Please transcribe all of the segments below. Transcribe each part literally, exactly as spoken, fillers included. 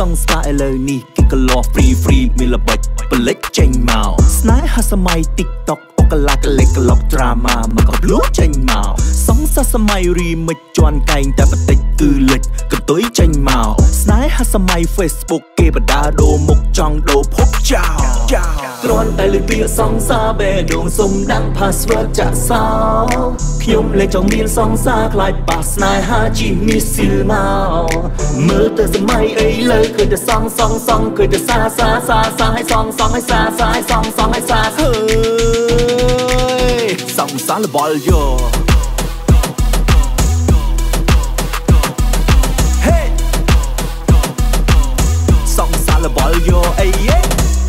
song style ni kikalo free free មានល្បិចបលិចចេញមកស្នេហាសម័យ TikTok អូកាឡាកលេកឡុក drama មកក៏លួចចេញមកសងសាសម័យ remix ជន់កែងតែបន្តិចគឺលិចកន្ទុយចេញមកស្នេហាសម័យ Facebook គេបដាដូរមុខចង់ដូរភពចោលគ្រាន់តែលើកពាក្យសងសាបេះដូងសុំដឹង password ចាក់សោខ្ញុំលេចចង់មានសងសាខ្លាចប៉ះស្នេហាជីមីស៊ីលមកមើលទៅសម័យអីលើឃើញតែសងសងសងឃើញតែសាសាសាសាឲ្យសងសងឲ្យសាសាឲ្យសងសងឲ្យសាហឺសងសាលបលយោហេសងសាលបលយោអីយេ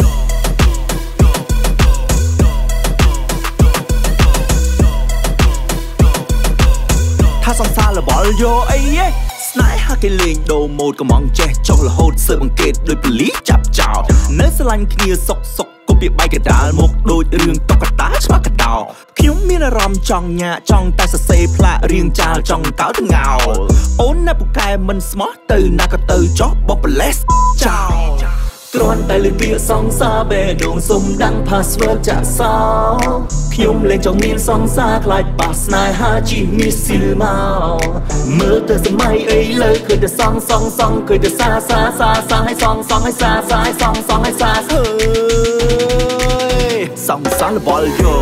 ថាសងសាលបលយោអីយេស្នេហាគេលេងដូរម៉ូតកំងចេះចុះរហូតសើបអង្កេតដោយប៉ូលីសចាប់ចោលនៅស្រឡាញ់គ្នាសុកសុកគប់ពីបែកកដាលមកដូចរឿងតុកតាឆ្មាក់កដោខ្ញុំមានអារម្មណ៍ចង់ញ៉ាចង់តែសរសេរផ្លាករៀងចាលចង់កោតងោអូនណែពូកែមិនស្មោះទៅណាក៏ទៅចោះបបលេសចោលគ្រាន់តែលើកពាក្យសងសាបេះដូងសុំដឹង password ចាក់សោខ្ញុំលេងចង់មានសងសាខ្លាចប៉ះស្នេហាជីមីស៊ីលមកមើលទៅសម័យអីលើឃើញតែសងសងសងឃើញតែសាសាសាសាឲ្យសងសងឲ្យសាសាឲ្យសងសងឲ្យសាហឺសងសាលបលយោ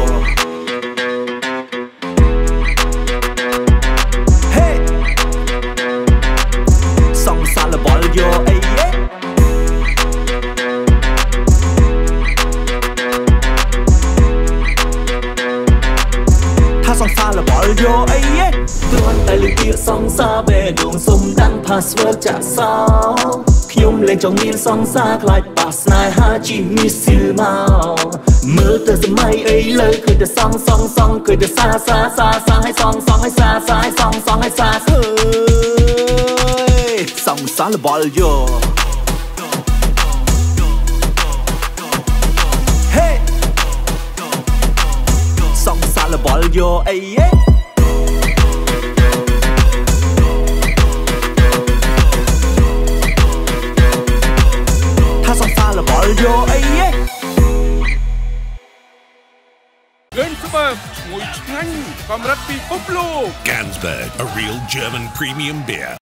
ហេសងសាលបលយោអីសងសាលបលយោអីយេគ្រាន់តែលើកពាក្យសងសាបេះដូងសុំដឹង password ចាក់សោខ្ញុំលេងចង់មានសងសាខ្លាចប៉ះស្នេហាជីមីស៊ីលមកមើលទៅសម័យអីលើឃើញតែសងសងសងឃើញតែសាសាសាសាឲ្យសងសងឲ្យសាសាឲ្យសងសងឲ្យសាហឺសងសាលបលយោលបលយោអីយេថាសងសាលបលយោអីយេเกินสเบิร์กឈ្ងុយឆ្ងាញ់កម្រិតពិភពលោក Gansberg, a real German premium beer.